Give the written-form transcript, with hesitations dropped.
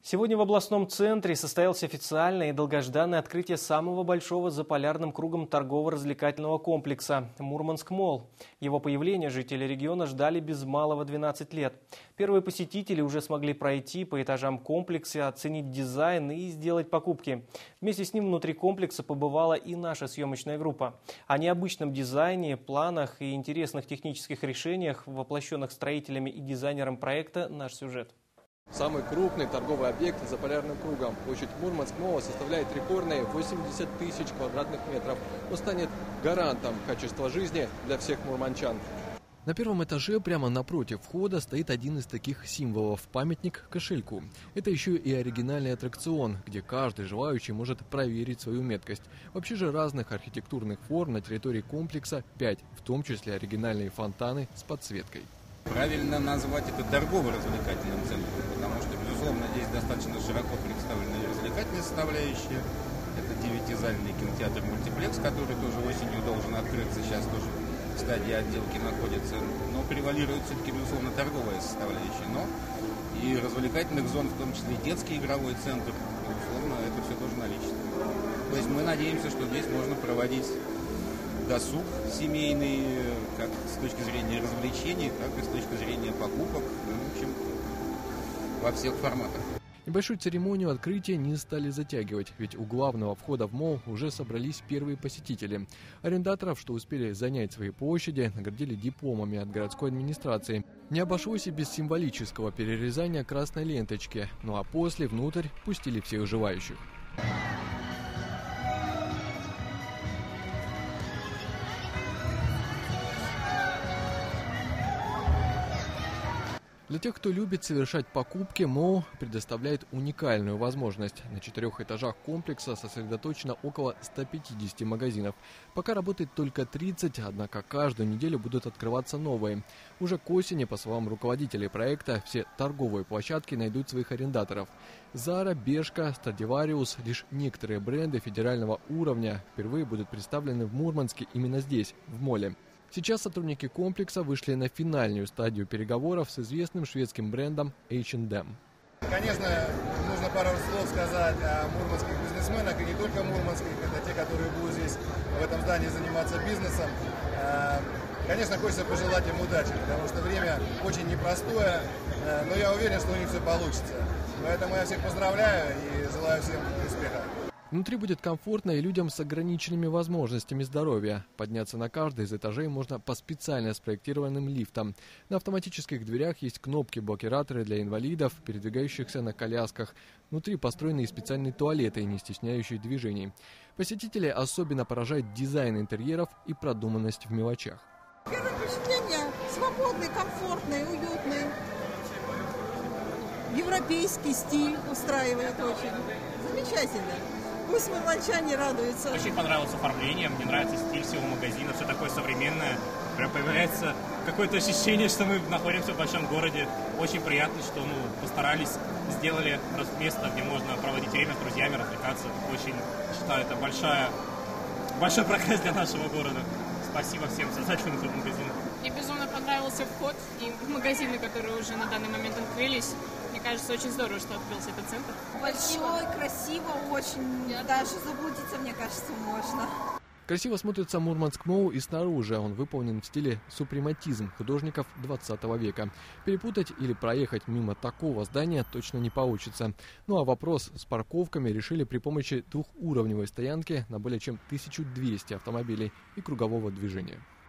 Сегодня в областном центре состоялось официальное и долгожданное открытие самого большого за полярным кругом торгово-развлекательного комплекса «Мурманск-Молл». Его появление жители региона ждали без малого 12 лет. Первые посетители уже смогли пройти по этажам комплекса, оценить дизайн и сделать покупки. Вместе с ним внутри комплекса побывала и наша съемочная группа. О необычном дизайне, планах и интересных технических решениях, воплощенных строителями и дизайнером проекта, наш сюжет. Самый крупный торговый объект за полярным кругом. Площадь Мурманск-Молла составляет рекордные 80 тысяч квадратных метров. Он станет гарантом качества жизни для всех мурманчан. На первом этаже прямо напротив входа стоит один из таких символов – памятник кошельку. Это еще и оригинальный аттракцион, где каждый желающий может проверить свою меткость. Вообще же разных архитектурных форм на территории комплекса 5, в том числе оригинальные фонтаны с подсветкой. Правильно назвать это торгово-развлекательным центром, потому что, безусловно, здесь достаточно широко представлена и развлекательная составляющая. Это 9-зальный кинотеатр «Мультиплекс», который тоже осенью должен открыться, сейчас тоже в стадии отделки находится. Но превалирует все-таки, безусловно, торговая составляющая. Но и развлекательных зон, в том числе и детский игровой центр, безусловно, это все тоже наличие. То есть мы надеемся, что здесь можно проводить досуг семейный, как с точки зрения развлечений, так и с точки зрения покупок, в общем, во всех форматах. Небольшую церемонию открытия не стали затягивать, ведь у главного входа в молл уже собрались первые посетители. Арендаторов, что успели занять свои площади, наградили дипломами от городской администрации. Не обошлось и без символического перерезания красной ленточки, ну а после внутрь пустили всех желающих. Для тех, кто любит совершать покупки, молл предоставляет уникальную возможность. На 4 этажах комплекса сосредоточено около 150 магазинов. Пока работает только 30, однако каждую неделю будут открываться новые. Уже к осени, по словам руководителей проекта, все торговые площадки найдут своих арендаторов. Zara, Bershka, Stradivarius, лишь некоторые бренды федерального уровня впервые будут представлены в Мурманске именно здесь, в молле. Сейчас сотрудники комплекса вышли на финальную стадию переговоров с известным шведским брендом H&M. Конечно, нужно пару слов сказать о мурманских бизнесменах, и не только мурманских, это те, которые будут здесь в этом здании заниматься бизнесом. Конечно, хочется пожелать им удачи, потому что время очень непростое, но я уверен, что у них все получится. Поэтому я всех поздравляю и желаю всем успеха. Внутри будет комфортно и людям с ограниченными возможностями здоровья. Подняться на каждый из этажей можно по специально спроектированным лифтам. На автоматических дверях есть кнопки-блокираторы для инвалидов, передвигающихся на колясках. Внутри построены и специальные туалеты, не стесняющие движений. Посетителей особенно поражает дизайн интерьеров и продуманность в мелочах. Первое впечатление – свободный, комфортный, уютный. Европейский стиль устраивает очень. Замечательно. Пусть мурманчане радуются. Очень понравилось оформление, мне нравится стиль всего магазина, все такое современное. Прям появляется какое-то ощущение, что мы находимся в большом городе. Очень приятно, что постарались, сделали место, где можно проводить время с друзьями, развлекаться. Очень считаю, это большой прогресс для нашего города. Спасибо всем создателям этого магазина. Мне безумно понравился вход и магазины, которые уже на данный момент открылись. Мне кажется, очень здорово, что открылся этот центр. Большой, красиво, очень. Даже заблудиться, мне кажется, можно. Красиво смотрится Мурманск-Молл и снаружи. Он выполнен в стиле супрематизм художников 20 века. Перепутать или проехать мимо такого здания точно не получится. Ну а вопрос с парковками решили при помощи двухуровневой стоянки на более чем 1200 автомобилей и кругового движения.